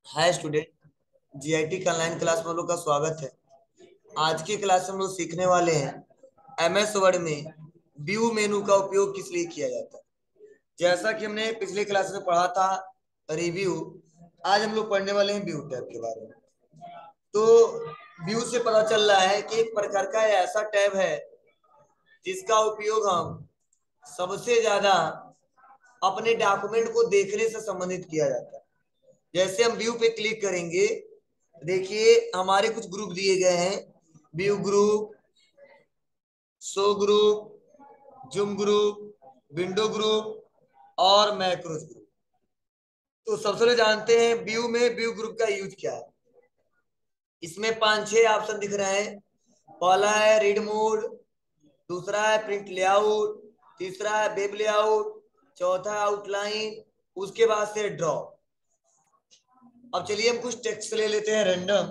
हाय student. GIT का online class में हम लोग का स्वागत है। आज की क्लास में हम लोग सीखने वाले हैं एमएस वर्ड में व्यू मेनू का उपयोग किस लिए किया जाता है। जैसा कि हमने पिछले क्लास में पढ़ा था रिव्यू, आज हम लोग पढ़ने वाले हैं व्यू टैब के बारे में। तो व्यू से पता चल रहा है कि एक प्रकार का ऐसा टैब है जिसका उपयोग हम सबसे ज्यादा अपने डॉक्यूमेंट को देखने से संबंधित किया जाता है। जैसे हम व्यू पे क्लिक करेंगे, देखिए हमारे कुछ ग्रुप दिए गए हैं, view group, show group, zoom group, window group और मैक्रोस ग्रुप। तो सबसे पहले जानते हैं व्यू में व्यू ग्रुप का यूज क्या है। इसमें 5-6 ऑप्शन दिख रहे हैं। पहला है रीड मोड, दूसरा है प्रिंट लेआउट, तीसरा है वेब लेआउट, चौथा आउटलाइन, उसके बाद से ड्रॉ। अब चलिए हम कुछ टेक्स्ट ले लेते हैं रैंडम।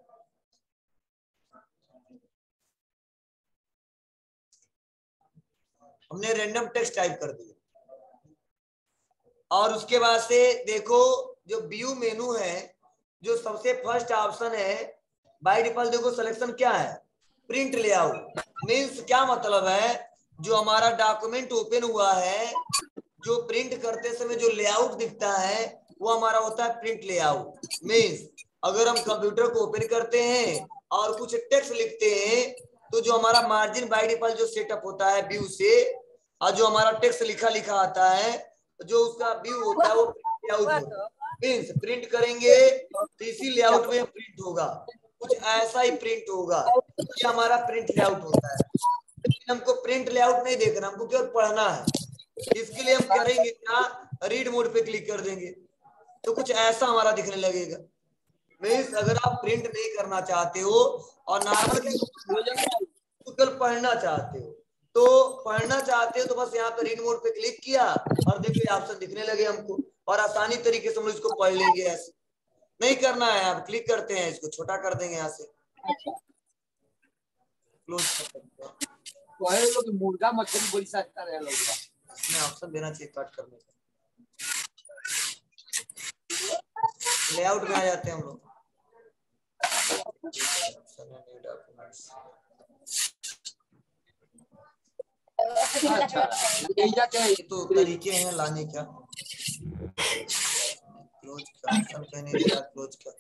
हमने रैंडम टेक्स्ट टाइप कर दिया और उसके बाद से देखो जो व्यू मेनू है, जो सबसे फर्स्ट ऑप्शन है बाय डिफॉल्ट, देखो सिलेक्शन क्या है, प्रिंट लेआउट। मींस क्या मतलब है, जो हमारा डॉक्यूमेंट ओपन हुआ है, जो प्रिंट करते समय जो लेआउट दिखता है वो हमारा होता है प्रिंट लेआउट। मींस अगर हम कंप्यूटर को ओपन करते हैं और कुछ टेक्स्ट लिखते हैं तो जो हमारा मार्जिन बाय डिफॉल्ट जो सेटअप होता है व्यू से, और जो हमारा टेक्स्ट लिखा लिखा आता है, जो उसका व्यू होता है वो प्रिंट लेआउट होता है। मींस प्रिंट करेंगे तो इसी लेआउट में प्रिंट होगा, कुछ ऐसा ही प्रिंट होगा। ये हमारा प्रिंट लेआउट होता है। लेकिन हमको प्रिंट लेआउट नहीं देखना, हमको केवल पढ़ना है। इसके लिए हम करेंगे क्या, रीड मोड पे क्लिक कर देंगे तो कुछ ऐसा हमारा दिखने लगेगा। मीन्स अगर आप प्रिंट नहीं करना चाहते हो और नॉर्मल तो केवल पढ़ना चाहते हो, तो पढ़ना चाहते हो तो बस यहाँ पे रीड मोड पे क्लिक किया और देखो ये ऑप्शन दिखने लगे हमको, और आसानी तरीके से हम इसको पढ़ लेंगे। ऐसे नहीं करना है, आप क्लिक करते हैं, इसको छोटा कर देंगे, यहाँ से क्लोज कर सकते हैं। मुर्गा मछली बड़ी सस्ता रहे लोग। इसमें ऑप्शन देना चाहिए कट करने का। लेआउट में आ जाते हैं हम लोग। ये तो तरीके हैं लाने का। क्लोज का ऑप्शन कहीं नहीं दिया, क्लोज का।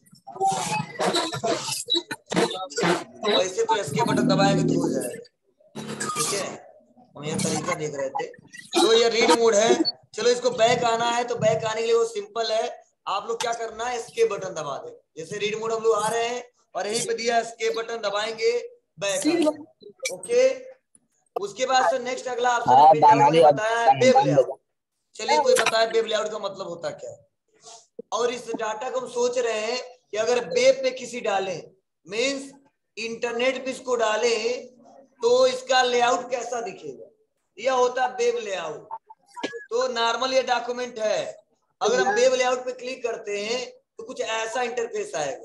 वैसे तो एस्केप बटन दबाएंगे तो हो जाएगा। ठीक है, हम ये तरीका देख रहे थे। तो ये रीड मोड है। चलो इसको बैक आना है तो बैक आने के लिए वो सिंपल है, आप लोग क्या करना है, एस्केप बटन दबा दे। जैसे रीड मोड हम लोग आ रहे हैं और यहीं पे दिया एस्केप बटन दबाएंगे, बैक आ जाएगा। ओके, उसके बाद से नेक्स्ट अगला ऑप्शन है प्रिंट आउट में बताया है वेब लेआउट। चलिए कोई बताए वेब लेआउट का मतलब होता क्या है। और इस डाटा को हम सोच रहे हैं कि अगर वेब पे किसी डालें, मींस इंटरनेट पे इसको डालें तो इसका लेआउट कैसा दिखेगा, यह होता है वेब लेआउट। तो नॉर्मल ये डॉक्यूमेंट है, अगर हम वेब लेआउट पे क्लिक करते हैं तो कुछ ऐसा इंटरफेस आएगा।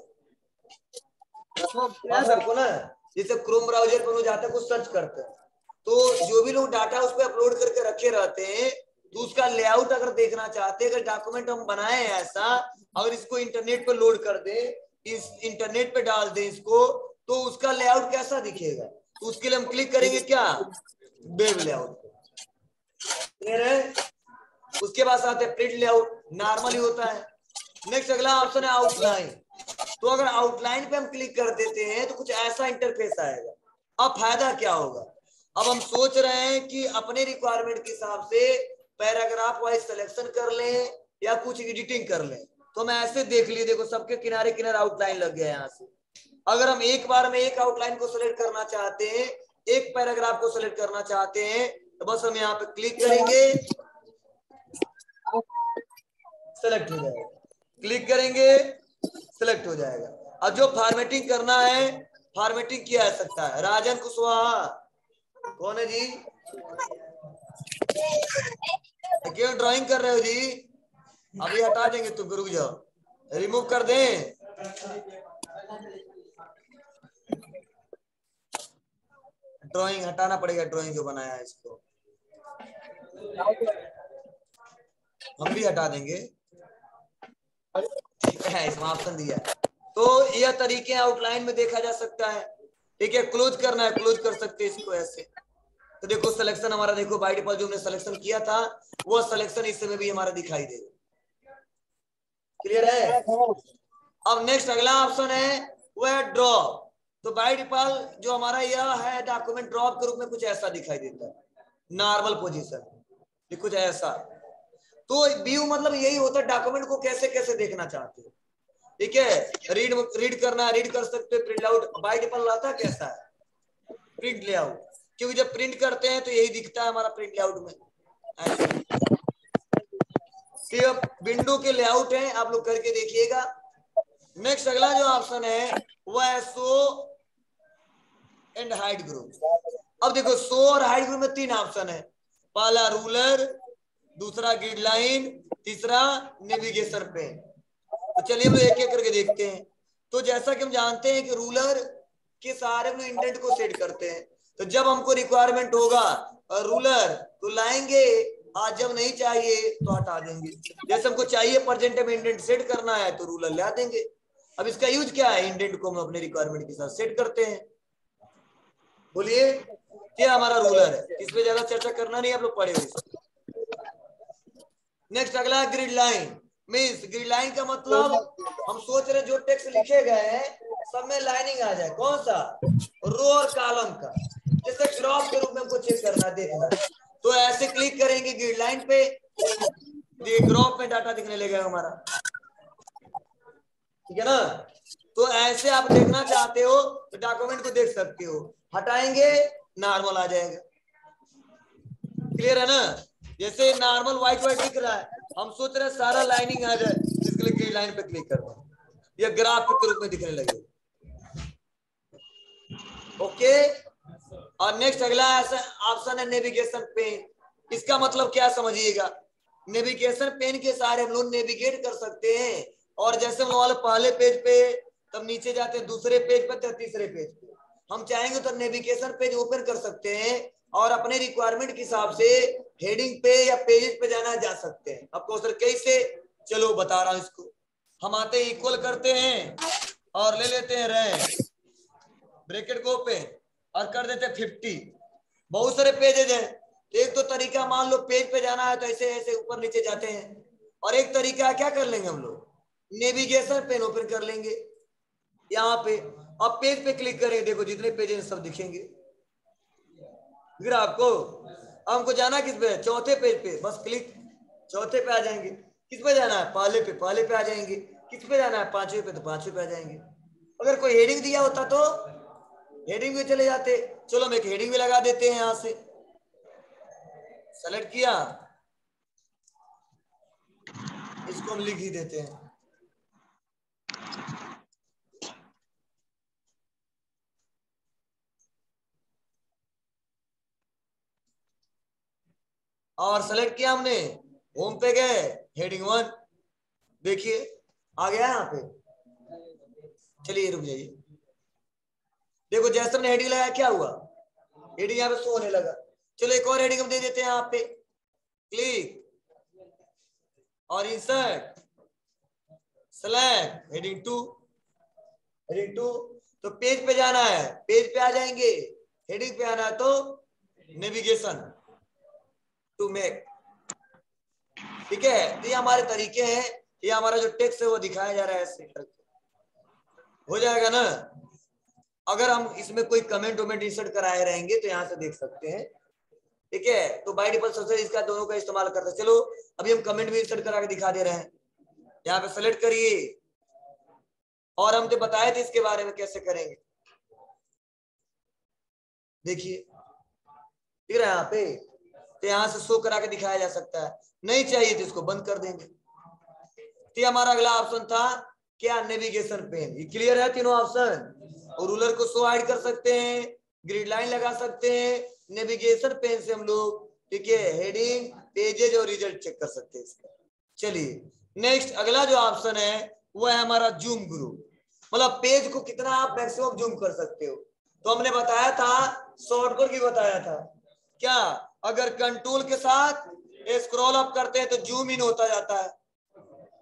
सबको ना, जैसे क्रोम ब्राउजर पर जाते हैं कुछ सर्च करते हैं, तो जो भी लोग डाटा उस पर अपलोड करके रखे रहते हैं, तो उसका लेआउट अगर देखना चाहते हैं, अगर डॉक्यूमेंट हम बनाए हैं ऐसा, अगर इसको इंटरनेट पर लोड कर दे, इस इंटरनेट पे डाल दे इसको, तो उसका लेआउट कैसा दिखेगा। तो उसके लिए हम क्लिक करेंगे क्या, वेब लेआउट। क्लियर है। उसके बाद आते हैं प्रिंट लेआउट, नॉर्मली होता है। नेक्स्ट अगला ऑप्शन है आउटलाइन। तो अगर आउटलाइन पे हम क्लिक कर देते हैं तो कुछ ऐसा इंटरफेस आएगा। अब फायदा क्या होगा, अब हम सोच रहे हैं कि अपने रिक्वायरमेंट के हिसाब से पैराग्राफ वाइज सिलेक्शन कर लें या कुछ एडिटिंग कर लें। तो मैं ऐसे देख लिए, देखो सबके किनारे किनारे आउटलाइन लग गया यहाँ से। अगर हम एक बार में एक आउटलाइन को सिलेक्ट करना चाहते हैं, एक पैराग्राफ को सिलेक्ट करना चाहते हैं, तो बस हम यहाँ पे क्लिक करेंगे, सेलेक्ट हो जाएगा, क्लिक करेंगे, सेलेक्ट हो जाएगा। अब जो फॉर्मेटिंग करना है, फॉर्मेटिंग किया जा सकता है। राजन कुशवाहा कौन है जी, क्यों ड्राइंग कर रहे हो जी, अभी हटा देंगे, तुम रुक जाओ, रिमूव कर दें। ड्राइंग हटाना पड़ेगा, ड्राइंग जो बनाया है इसको हम भी हटा देंगे। इसमें ऑप्शन दिया। तो यह तरीके आउटलाइन में देखा जा सकता है। ठीक है, क्लोज करना है, क्लोज कर सकते हैं इसको ऐसे। तो देखो सिलेक्शन हमारा, देखो बाय डिफॉल्ट जो हमने सिलेक्शन किया था वो सिलेक्शन इस समय भी हमारा दिखाई देगा। क्लियर है? अब नेक्स्ट अगला ऑप्शन है वो है ड्रॉप। तो बाय डिफॉल्ट जो हमारा यह है डॉक्यूमेंट ड्रॉप के रूप में कुछ ऐसा दिखाई देता है, नॉर्मल पोजीशन कुछ ऐसा। तो व्यू मतलब यही होता है, डॉक्यूमेंट को कैसे कैसे देखना चाहते हो। ठीक है, रीड करना है, रीड कर सकते हो। प्रिंट आउट बाय डिफॉल्ट आता कैसा है, प्रिंट लेआउट, क्योंकि जब प्रिंट करते हैं तो यही दिखता है हमारा प्रिंट लेआउट में ऐसे। तो विंडो के लेआउट है, आप लोग करके देखिएगा। नेक्स्ट अगला जो ऑप्शन है वो है शो एंड हाइड ग्रुप। अब देखो शो और हाइड ग्रुप में 3 ऑप्शन है, पहला रूलर, दूसरा ग्रिड लाइन, तीसरा नेविगेशन पेन। तो चलिए हम लोग एक एक करके देखते हैं। तो जैसा कि हम जानते हैं कि रूलर के सारे हम इंडेंट को सेट करते हैं। तो जब हमको रिक्वायरमेंट होगा रूलर तो लाएंगे, आज जब नहीं चाहिए तो हटा देंगे। जैसे हमको चाहिए प्रेजेंट में इंडेंट सेट करना है तो रूलर ला देंगे। अब इसका यूज क्या है, इंडेंट को हम अपने रिक्वायरमेंट के साथ सेट करते हैं। बोलिए क्या हमारा रूलर है, इस पे ज्यादा चर्चा करना नहीं, आप लोग पढ़े हुए। नेक्स्ट अगला grid line. Means grid line का मतलब हम सोच रहे जो टेक्स्ट लिखे गए हैं सब में लाइनिंग आ जाए, कौन सा, रो और कॉलम का। जैसे ग्राफ के रूप में हमको चेक करना देखना, तो ऐसे क्लिक करेंगे ग्रिड लाइन पे, ग्राफ में डाटा दिखने लगेगा हमारा। ठीक है ना? तो ऐसे आप देखना चाहते हो तो डॉक्यूमेंट को देख सकते हो, हटाएंगे नॉर्मल आ जाएगा। क्लियर है ना? जैसे नॉर्मल व्हाइट व्हाइट दिख रहा है, हम सोच रहे हैं सारा लाइनिंग आ जाए, इसके लिए ग्रिड लाइन पे क्लिक करना, यह ग्राफ के रूप में दिखने लगे। ओके। और नेक्स्ट अगला ऑप्शन है नेविगेशन पेन। इसका मतलब क्या समझिएगा, नेविगेशन पेन के सारे हम लोग नेविगेट कर सकते हैं। और जैसे हम लोग पहले पेज पे, तब नीचे जाते हैं दूसरे पेज पे, तब तीसरे पेज पे, हम चाहेंगे तो नेविगेशन पेज ओपन कर सकते हैं और अपने रिक्वायरमेंट के हिसाब से हेडिंग पे या पेजेस पे जाना जा सकते हैं। आपको सर कैसे, चलो बता रहा हूं इसको। हम आते इक्वल करते हैं और ले लेते हैं रैंक, ब्रैकेट को ओपन और कर देते हैं 50। बहुत सारे पेजेज हैं। एक तो तरीका मान लो पेज पे जाना है तो ऐसे ऐसे ऊपर नीचे जाते हैं, और एक तरीका क्या कर लेंगे हम लोग, नेविगेशन पेन ओपन कर लेंगे यहाँ पे। अब पेज पे क्लिक करेंगे, देखो जितने पेज हैं सब दिखेंगे। फिर आपको हमको जाना किस पे, चौथे पेज पे, बस क्लिक चौथे पे आ जाएंगे। किस पे जाना है, पहले पे, पहले पे आ जाएंगे। किस पे जाना है, पांचवे पे, तो पांचवे पे आ जाएंगे। अगर कोई हेडिंग दिया होता तो हेडिंग में चले जाते। चलो हम एक हेडिंग भी लगा देते हैं, यहां से सेलेक्ट किया, इसको हम लिख ही देते हैं। और सेलेक्ट किया हमने, होम पे गए, हेडिंग 1 देखिए आ गया यहाँ पे। चलिए रुक जाइए, देखो जैसे हमने हेडिंग लगाया क्या हुआ, हेडिंग यहाँ पे शो होने लगा। चलो एक और हेडिंग हम दे देते हैं यहाँ पे, क्लिक और इंसर्ट, सेलेक्ट हेडिंग 2, हेडिंग 2। तो पेज पे जाना है, पेज पे आ जाएंगे, हेडिंग पे आना है तो नेविगेशन टू मेक। ठीक है, तो ये हमारे तरीके हैं, ये हमारा जो टेक्स्ट है वो दिखाया जा रहा है ऐसे करके, हो जाएगा ना। अगर हम इसमें कोई कमेंट वमेंट इंसर्ट कराए रहेंगे तो यहाँ से देख सकते हैं। ठीक है, तो बाय डिफॉल्ट सबसे इसका दोनों का इस्तेमाल करते हैं। चलो अभी हम कमेंट भी इंसर्ट करा के दिखा दे रहे हैं, यहाँ पे सेलेक्ट करिए, और हम तो बताए थे इसके बारे में कैसे करेंगे, देखिए दिख रहा है यहाँ पे। तो यहाँ से शो करा के दिखाया जा सकता है, नहीं चाहिए तो इसको बंद कर देंगे। तो हमारा अगला ऑप्शन था क्या, नेविगेशन पेन। ये क्लियर है तीनों ऑप्शन। और रूलर को शो हाइड कर सकते हैं, ग्रिड लाइन लगा सकते हैं, नेविगेशन पेन से हम लोग, ठीक है, हेडिंग, पेजेज और रिजल्ट चेक कर सकते हैं इसका। चलिए नेक्स्ट अगला जो ऑप्शन है वो है हमारा जूम ग्रुप। मतलब पेज को कितना आप मैक्सिमम जूम कर सकते हो। तो हमने बताया था, शॉर्टकट की बताया था क्या, अगर कंट्रोल के साथ स्क्रॉल अप करते हैं तो जूम इन होता जाता है,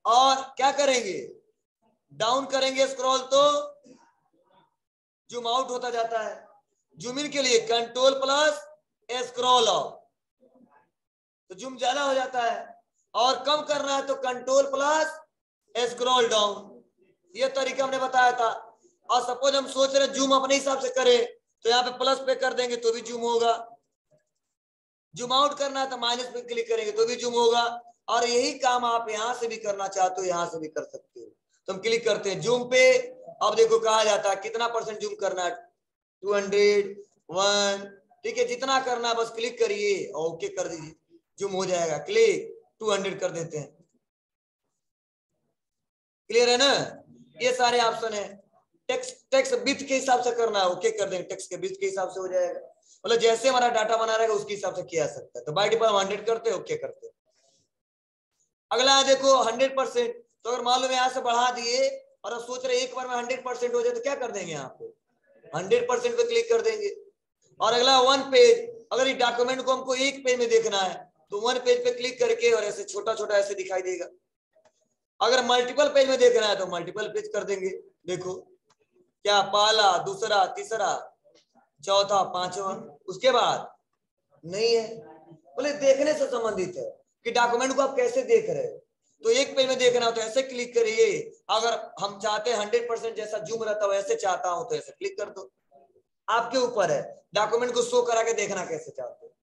और क्या करेंगे, डाउन करेंगे स्क्रॉल तो जूम आउट होता जाता है। जूम इन के लिए कंट्रोल प्लस स्क्रॉल अप, तो जूम ज्यादा हो जाता है। और कम करना है तो कंट्रोल प्लस स्क्रॉल डाउन। ये तरीका हमने बताया था। और सपोज हम सोच रहे जूम अपने हिसाब से करें तो यहाँ पे प्लस पे कर देंगे तो भी जूम होगा। जूम आउट करना है तो माइनस पे क्लिक करेंगे तो भी जूम होगा। और यही काम आप यहां से भी करना चाहते हो, यहां से भी कर सकते हो। तो हम क्लिक करते हैं जूम पे। अब देखो कहा जाता है कितना % जूम करना है, 200, 1, ठीक है, जितना करना है बस क्लिक करिए और ओके कर दीजिए, जूम हो जाएगा। क्लिक 200 कर देते हैं। क्लियर है ना? ये सारे ऑप्शन है। टेक्स्ट विड्थ के हिसाब से करना है, ओके कर देंगे, टेक्स्ट के विड्थ के हिसाब से हो जाएगा। मतलब जैसे हमारा डाटा बना रहेगा उसके हिसाब से किया जा सकता है। तो बाय डिफॉल्ट 100 करते हैं, ओके करते हैं। अगला है देखो 100%। तो अगर मान लो यहाँ से बढ़ा दिए और अब सोच रहे एक बार में 100% हो जाए तो क्या कर देंगे, यहाँ पे 100% पे क्लिक कर देंगे। और अगला 1 पेज, अगर इस डॉक्यूमेंट को हमको एक पेज में देखना है तो 1 पेज पे क्लिक करके और ऐसे छोटा छोटा ऐसे दिखाई देगा। अगर मल्टीपल पेज में देखना है तो मल्टीपल पेज कर देंगे। देखो क्या, पहला, दूसरा, तीसरा, चौथा, पांचवा, उसके बाद नहीं है। बोले देखने से संबंधित है कि डॉक्यूमेंट को आप कैसे देख रहे हो। तो एक पेज में देखना हो तो ऐसे क्लिक करिए। अगर हम चाहते हैं 100% जैसा जूम रहता हो ऐसे चाहता हूं तो ऐसे क्लिक कर दो। आपके ऊपर है डॉक्यूमेंट को शो करा के देखना कैसे चाहते हो।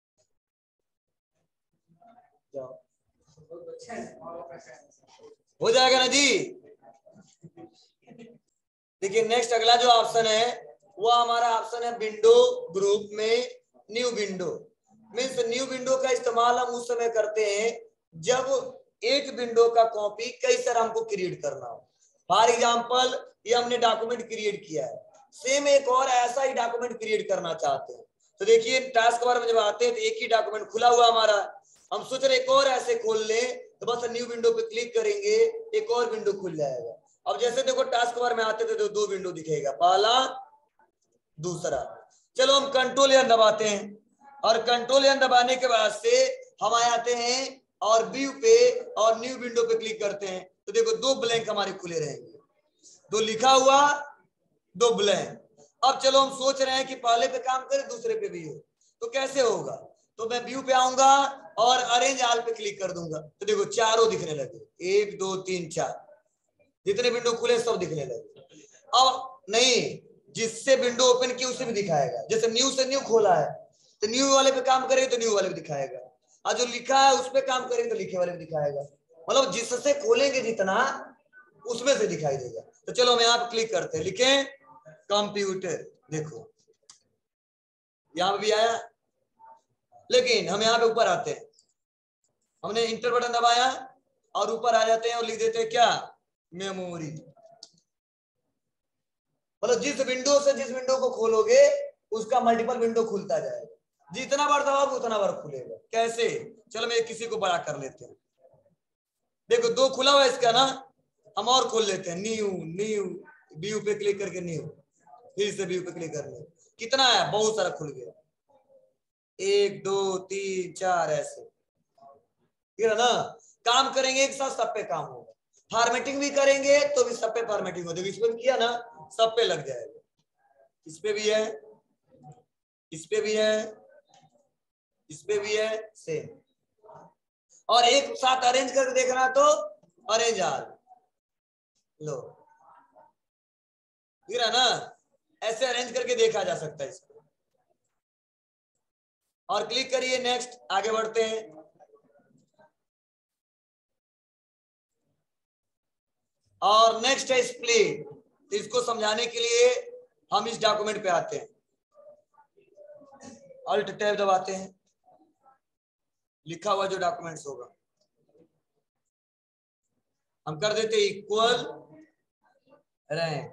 हो जाएगा ना जी। देखिए नेक्स्ट अगला जो ऑप्शन है वो हमारा ऑप्शन है विंडो ग्रुप में new window. Means new window का इस्तेमाल हम उस समय करते हैं जब एक विंडो का कॉपी कई सारा हमको क्रिएट करना हो। फॉर एग्जांपल ये हमने डॉक्यूमेंट क्रिएट किया है, सेम एक और ऐसा ही डॉक्यूमेंट क्रिएट करना चाहते हैं। तो देखिए टास्क बार में जब आते हैं तो एक ही डॉक्यूमेंट खुला हुआ हमारा, हम सोच रहे एक और ऐसे खोल लें तो बस न्यू विंडो पे क्लिक करेंगे, एक और विंडो खुल जाएगा। अब जैसे देखो टास्क बार में आते थे तो 2 विंडो दिखेगा, पहला, दूसरा। चलो हम कंट्रोल एन दबाते हैं और कंट्रोल एन दबाने के बाद से हम आ जाते हैं और व्यू पे और न्यू विंडो पे क्लिक करते हैं तो देखो 2 ब्लैंक हमारे खुले रहेंगे, 2 लिखा हुआ, 2 ब्लैंक। अब चलो हम सोच रहे हैं कि पहले पे काम करें दूसरे पे भी हो, तो कैसे होगा। तो मैं व्यू पे आऊंगा और अरेंज ऑल पे क्लिक कर दूंगा तो देखो चारों दिखने लगे, 1 2 3 4, जितने विंडो खुले सब दिखने लगे। अब नहीं, जिससे विंडो ओपन की उसे भी दिखाएगा। जैसे न्यू से न्यू खोला है तो न्यू वाले पे काम करेंगे तो न्यू वाले पे दिखाएगा, और जो लिखा है उस पे काम करेंगे तो लिखे वाले पे दिखाएगा। मतलब जिससे खोलेंगे जितना उसमें से दिखाई देगा। तो चलो हम यहाँ पे क्लिक करते हैं, लिखें कंप्यूटर, देखो यहाँ पे भी आया। लेकिन हम यहाँ पे ऊपर आते हैं, हमने इंटर बटन दबाया और ऊपर आ जाते हैं और लिख देते हैं क्या, मेमोरी। मतलब जिस विंडो से जिस विंडो को खोलोगे उसका मल्टीपल विंडो खुलता जाएगा, जितना बार दबाओगे उतना बार खुलेगा। कैसे, चलो मैं किसी को बड़ा कर लेते हैं। देखो 2 खुला हुआ इसका ना, हम और खोल लेते हैं, न्यू न्यू, व्यू पे क्लिक करके न्यू, फिर से व्यू पे क्लिक करने, कितना है, बहुत सारा खुल गया, 1 2 3 4 ऐसे। ठीक है ना, काम करेंगे एक साथ सब पे काम होगा। फॉर्मेटिंग भी करेंगे तो भी सब पे फॉर्मेटिंग होगी। इस पे भी किया ना, सब पे लग जाएगा। इस पे भी है, इस पे भी है, इस पे भी है, सेम। और एक साथ अरेंज करके देखना तो अरेंज ऑल लो, ठीक है ना, ऐसे अरेंज करके देखा जा सकता है इसको। और क्लिक करिए नेक्स्ट, आगे बढ़ते हैं। और नेक्स्ट है स्प्लिट। तो इसको समझाने के लिए हम इस डॉक्यूमेंट पे आते हैं, अल्ट टैब दबाते हैं, लिखा हुआ जो डॉक्यूमेंट्स होगा हम कर देते इक्वल रैंक।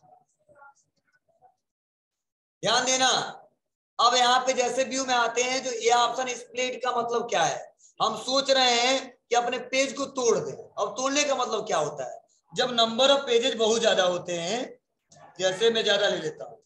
ध्यान देना, अब यहाँ पे जैसे व्यू में आते हैं जो ये ऑप्शन स्प्लिट का मतलब क्या है, हम सोच रहे हैं कि अपने पेज को तोड़ दें। अब तोड़ने का मतलब क्या होता है, जब नंबर ऑफ पेजेस बहुत ज्यादा होते हैं, जैसे मैं ज्यादा ले लेता हूं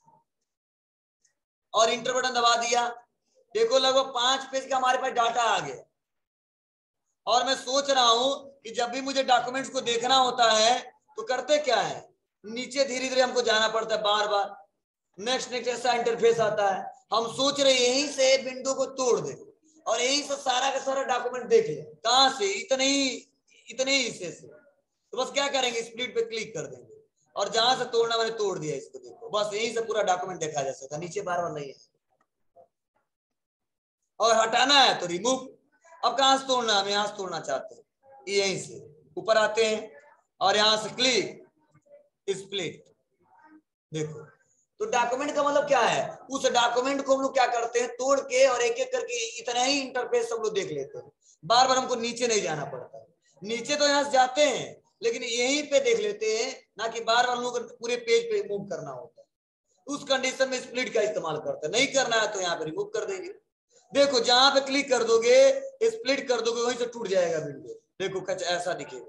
और इंटर बटन दबा दिया, देखो लगभग 5 पेज का हमारे पास डाटा आ गया। और मैं सोच रहा हूं कि जब भी मुझे डॉक्यूमेंट्स को देखना होता है तो करते क्या है, नीचे धीरे धीरे हमको जाना पड़ता है बार बार, नेक्स्ट नेक्स्ट ऐसा इंटरफेस आता है। हम सोच रहे यहीं से विंडो को तोड़ दे और यहीं से सारा का सारा डॉक्यूमेंट देख ले, कहां से, इतने ही हिस्से से। तो बस क्या करेंगे, स्प्लिट पे क्लिक कर देंगे और जहां से तोड़ना मैंने तोड़ दिया इसको, देखो बस यहीं से पूरा डॉक्यूमेंट देखा जा सकता, नीचे बार बार नहीं है। और हटाना है तो रिमूव। अब कहां से तोड़ना, हम यहां से तोड़ना चाहते हैं, यहीं से ऊपर आते हैं और यहां से क्लिक स्प्लिट। देखो तो डॉक्यूमेंट का मतलब क्या है, उस डॉक्यूमेंट को हम लोग क्या करते हैं, तोड़ के और एक एक करके इतना ही इंटरफेस सब लोग देख लेते हैं, बार बार हमको नीचे नहीं जाना पड़ता। नीचे तो यहां से जाते हैं लेकिन यहीं पे देख लेते हैं, ना कि बार बार हम लोग पूरे पेज पे मूव करना होता है। उस कंडीशन में स्प्लिट का इस्तेमाल करते हैं। नहीं करना है तो यहाँ पे रिमूव कर देंगे। देखो जहां पे क्लिक कर दोगे, स्प्लिट कर दोगे, वहीं से टूट जाएगा विंडो। देखो कुछ ऐसा दिखेगा,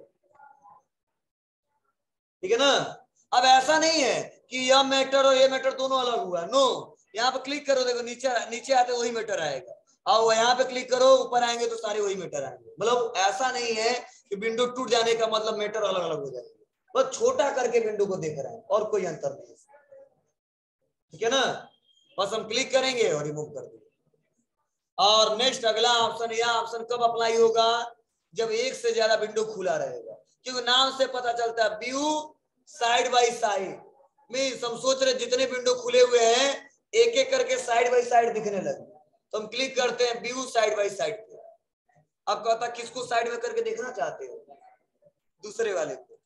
ठीक है ना। अब ऐसा नहीं है कि यह मैटर और ये मैटर दोनों अलग हुआ, नो। यहाँ पे क्लिक करो, देखो नीचे नीचे आते वही मैटर आएगा, और यहाँ पे क्लिक करो ऊपर आएंगे तो सारे वही मैटर आएंगे। मतलब ऐसा नहीं है कि विंडो टूट जाने का मतलब मैटर अलग अलग हो जाएंगे, बस छोटा करके विंडो को देख रहे हैं और कोई अंतर नहीं, ठीक है ना। बस हम क्लिक करेंगे और रिमूव कर देंगे। और नेक्स्ट अगला ऑप्शन, यह ऑप्शन कब अप्लाई होगा, जब एक से ज्यादा विंडो खुला रहेगा, क्योंकि नाम से पता चलता है view side by side. Means हम सोच रहे जितने विंडो खुले हुए हैं एक एक करके साइड बाय साइड दिखने लगे, तो हम क्लिक करते हैं व्यू साइड बाय साइड पे। अब कहता किसको साइड में करके देखना चाहते हो, दूसरे वाले को।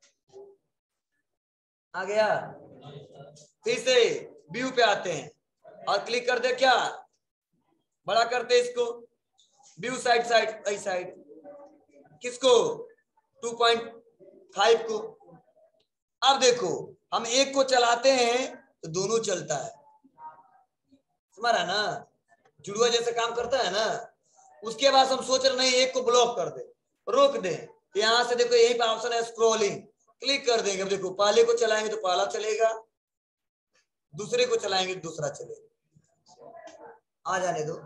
आ गया, फिर से व्यू पे आते हैं और क्लिक कर दे, क्या बड़ा करते हैं इसको, view side side by side, किसको 2.5 को। अब देखो हम एक को चलाते हैं तो दोनों चलता है, समझा ना, जुड़वा जैसे काम करता है ना। उसके बाद हम सोच रहे नहीं एक को ब्लॉक कर दे, रोक दे, यहां से देखो यही पे ऑप्शन है स्क्रॉलिंग, क्लिक कर देंगे। अब देखो पहले को चलाएंगे तो पहला चलेगा, दूसरे को चलाएंगे तो दूसरा चलेगा। आ जाने दो,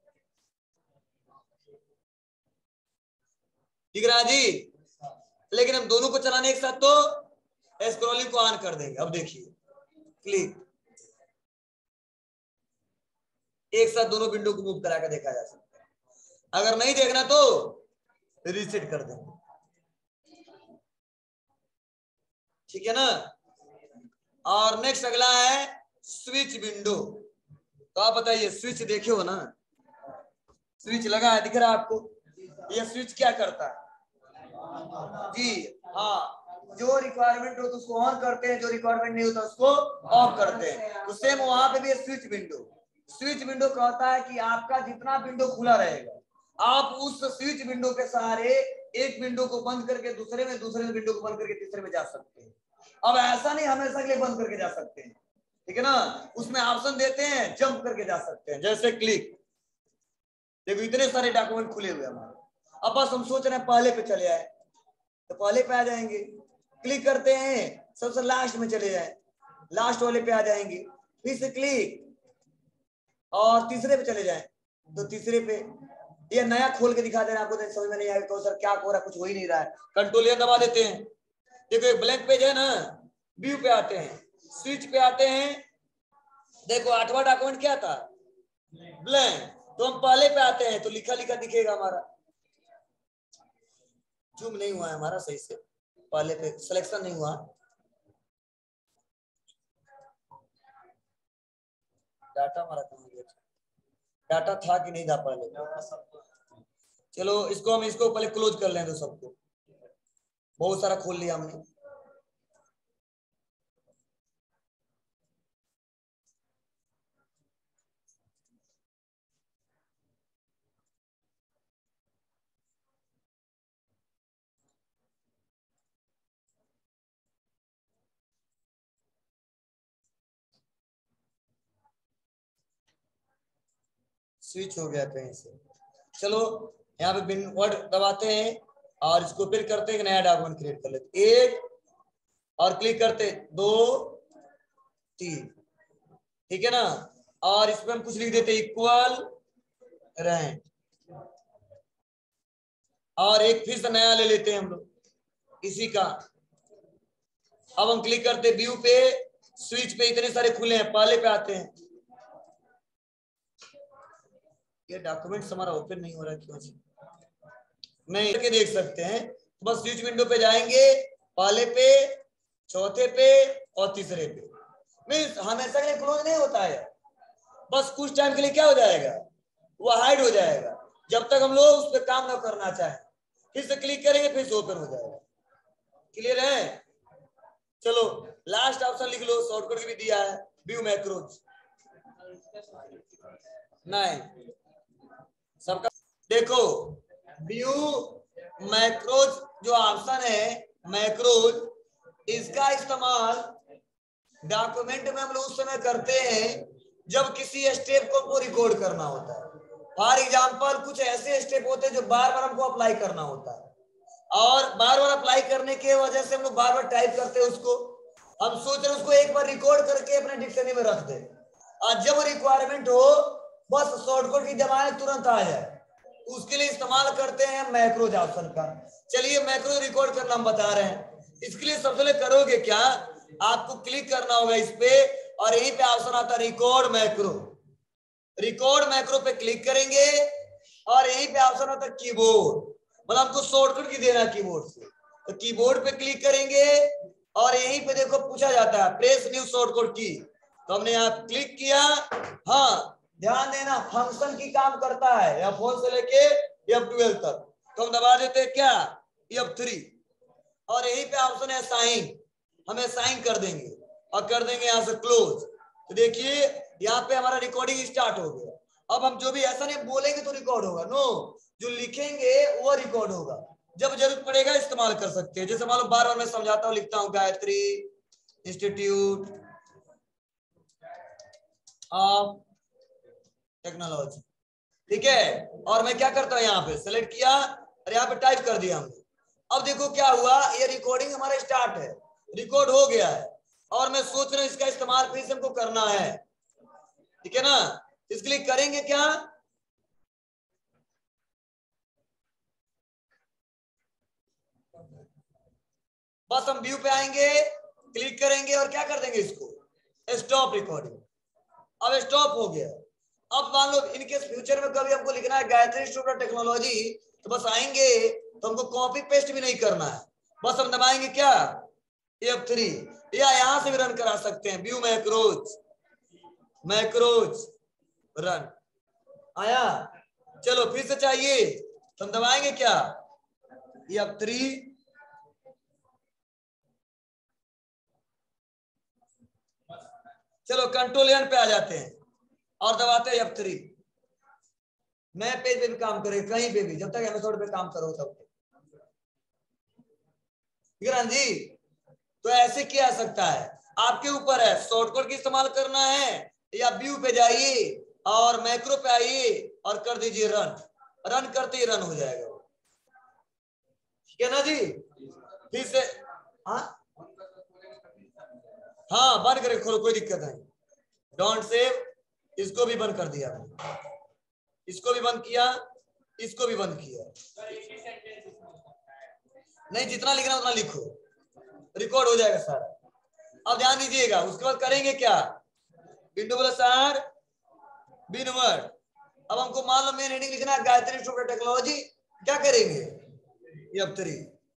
ठीक रहा जी। लेकिन हम दोनों को चलाने एक साथ तो स्क्रॉलिंग को ऑन कर देंगे। अब देखिए क्लिक, एक साथ दोनों विंडो को मूव करा कर देखा जा सकता है। अगर नहीं देखना तो रीसेट कर देंगे, ठीक है ना। और नेक्स्ट अगला है स्विच विंडो। तो आप बताइए स्विच देखे हो ना, स्विच लगा है, दिख रहा है आपको। ये स्विच क्या करता है जी, हाँ, जो रिक्वायरमेंट हो तो उसको ऑन करते हैं, जो रिक्वायरमेंट नहीं होता उसको ऑफ करते हैं। तो सेम वहां पे भी स्विच विंडो। स्विच विंडो कहता है कि आपका जितना विंडो खुला रहेगा, आप उस स्विच विंडो के सहारे एक विंडो को बंद करके दूसरे में, दूसरे विंडो को बंद करके तीसरे में जा सकते हैं। अब ऐसा नहीं हमेशा के लिए बंद करके जा सकते हैं, ठीक है ना। उसमें ऑप्शन देते हैं जंप करके जा सकते हैं, जैसे क्लिक। देखो इतने सारे डॉक्यूमेंट खुले हुए हमारे, अब बस हम सोच रहे हैं पहले पे चले आए तो पहले पे आ जाएंगे, क्लिक करते हैं सबसे लास्ट में चले जाए, लास्ट वाले पे आ जाएंगे, फिर से क्लिक और तीसरे पे चले जाए तो तीसरे पे। ये नया खोल के दिखा दे रहा है आपको, तो समझ में नहीं आएगा तो सर क्या हो रहा है, कुछ हो ही नहीं रहा है। कंट्रोल ए दबा देते हैं, देखो एक ब्लैंक पेज है ना, व्यू पे आते हैं, स्विच पे आते हैं। देखो 8वां डॉक्यूमेंट क्या था, ब्लैंक, तो हम पहले पे आते हैं तो लिखा लिखा दिखेगा हमारा। जूम नहीं हुआ है हमारा सही से, पहले पे सिलेक्शन नहीं हुआ, डाटा हमारा कहाँ गया, डाटा था कि नहीं था पहले। चलो इसको हम इसको पहले क्लोज कर लें, तो सबको बहुत सारा खोल लिया हमने। स्विच हो गया कहीं से। चलो यहाँ पे बिन वर्ड दबाते हैं और इसको फिर करते हैं, नया डॉक्यूमेंट क्रिएट कर लेते, एक और क्लिक करते 2 3, ठीक है ना। और इसमें हम कुछ लिख देते इक्वल रैंक, और एक फिर से नया ले लेते हैं हम लोग, इसी का। अब हम क्लिक करते व्यू पे, स्विच पे, इतने सारे खुले हैं, पहले पे आते हैं। ये डॉक्यूमेंट हमारा ओपन नहीं हो रहा क्यों जी? नहीं करके देख सकते हैं। तो बस स्विच विंडो पे जाएंगे, पहले पे, चौथे पे और तीसरे पे। मीन्स हमेशा के लिए क्लोज नहीं होता है, बस कुछ टाइम के लिए क्या हो जाएगा, वो हाइड हो जाएगा, जब तक हम लोग उस पर काम ना करना चाहें। फिर से क्लिक करेंगे, फिर से ओपन हो जाएगा। क्लियर है? चलो लास्ट ऑप्शन लिख लो, शॉर्टकट भी दिया है, व्यू मैक्रोज। नहीं, सबका देखो, व्यू मैक्रोज जो ऑप्शन है, मैक्रोज, इसका इस्तेमाल डॉक्यूमेंट में हम लोग उस समय करते हैं जब किसी स्टेप को रिकॉर्ड करना होता है। फॉर एग्जांपल कुछ ऐसे स्टेप होते हैं जो बार बार हमको अप्लाई करना होता है, और बार बार अप्लाई करने की वजह से हम लोग बार बार टाइप करते हैं उसको। हम सोच रहे उसको एक बार रिकॉर्ड करके अपने डिक्शनरी में रख दे, और जब रिक्वायरमेंट हो बस शॉर्टकट की दबाएं तुरंत आ जाए। उसके लिए इस्तेमाल करते हैं मैक्रोज ऑप्शन का। चलिए मैक्रोज रिकॉर्ड करना हम बता रहे हैं। इसके लिए सबसे पहले करोगे क्या, आपको क्लिक करना होगा इस पे, और यहीं पे ऑप्शन आता है रिकॉर्ड मैक्रो। रिकॉर्ड मैक्रो पे क्लिक करेंगे, और यहीं पे ऑप्शन आता है कीबोर्ड, मतलब हमको शॉर्टकट की देना है कीबोर्ड से। तो कीबोर्ड पे क्लिक करेंगे, और यहीं पे देखो पूछा जाता है प्रेस न्यू शॉर्टकट की, तो हमने यहाँ क्लिक किया। हाँ ध्यान देना, फंक्शन की काम करता है F1 से लेके F12 तक। तो हम दबा देते हैं क्या, F3, और यहीं पे ऑप्शन है साइन, हमें साइन कर देंगे, और कर देंगे यहाँ से क्लोज। तो देखिए यहाँ पे हमारा रिकॉर्डिंग स्टार्ट हो गया। अब हम जो भी ऐसा नहीं बोलेंगे तो रिकॉर्ड होगा, नो, जो लिखेंगे वो रिकॉर्ड होगा। जब जरूरत पड़ेगा इस्तेमाल कर सकते हैं। जैसे मान लो बार बार मैं समझाता हूँ, लिखता हूँ गायत्री इंस्टीट्यूट ऑफ टेक्नोलॉजी, ठीक है, और मैं क्या करता हूँ यहाँ पे सेलेक्ट किया और यहाँ पे टाइप कर दिया हमने। अब देखो क्या हुआ, ये रिकॉर्डिंग हमारा स्टार्ट है, रिकॉर्ड हो गया है, और मैं सोच रहा हूँ इसका इस्तेमाल फिर से हमको करना है, ठीक है ना। इसके लिए करेंगे क्या, बस हम व्यू पे आएंगे, क्लिक करेंगे और क्या कर देंगे, इसको स्टॉप रिकॉर्डिंग। अब स्टॉप हो गया। अब मान लो इनकेस फ्यूचर में कभी हमको लिखना है गायत्री इंस्टीट्यूट ऑफ टेक्नोलॉजी, तो बस आएंगे, तो हमको कॉपी पेस्ट भी नहीं करना है, बस हम दबाएंगे क्या F3, या यहां से भी रन करा सकते हैं, व्यू मैक्रोज, मैक्रोज रन आया। चलो फिर से चाहिए तो हम दबाएंगे क्या F3, चलो कंट्रोल एन पे आ जाते हैं और दबाते हैं F3। नए पेज पे भी काम करे, कहीं पे भी, जब तक एपिसोड पे काम करो तब तक, जी। तो ऐसे किया जा सकता है, आपके ऊपर है, शॉर्टकट की इस्तेमाल करना है या व्यू पे जाइए और मैक्रो पे आइए और कर दीजिए रन, रन करते ही रन हो जाएगा, ठीक है ना जी। फिर से हाँ बंद करें, खोलो, कोई दिक्कत नहीं, डोंट सेव, इसको भी बंद कर दिया, इसको भी बंद किया, इसको भी बंद किया। नहीं, जितना लिखना उतना लिखो, रिकॉर्ड हो जाएगा सारा। अब ध्यान दीजिएगा, उसके बाद करेंगे क्या, विंडो प्लस आर बिन वर्ड। अब हमको मान लो मेन हेडिंग लिखना है गायत्री इंस्टीट्यूट ऑफ टेक्नोलॉजी, क्या करेंगे F3।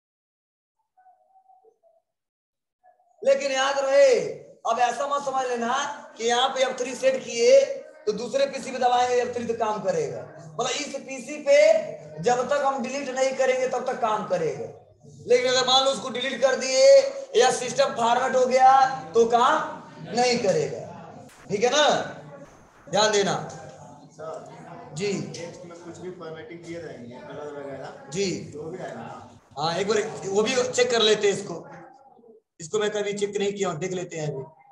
लेकिन याद रहे, अब ऐसा मत समझ लेना कि यहाँ पे F3 सेट किए तो दूसरे पीसी पे दबाएंगे F3 तो काम करेगा, मतलब इस पीसी पे जब तक हम डिलीट नहीं करेंगे तब तक काम करेगा। लेकिन अगर मान लो उसको डिलीट कर दिए या सिस्टम फॉर्मेट हो गया तो काम नहीं करेगा, ठीक है ना, ध्यान देना जी। टेक्स्ट में कुछ भी फॉर्मेटिंग किए रहेंगे, कलर वगैरह जी, जो भी आएगा, हाँ एक बार वो भी चेक कर लेते हैं, इसको मैं कभी चेक नहीं किया हूं, देख लेते हैं अभी।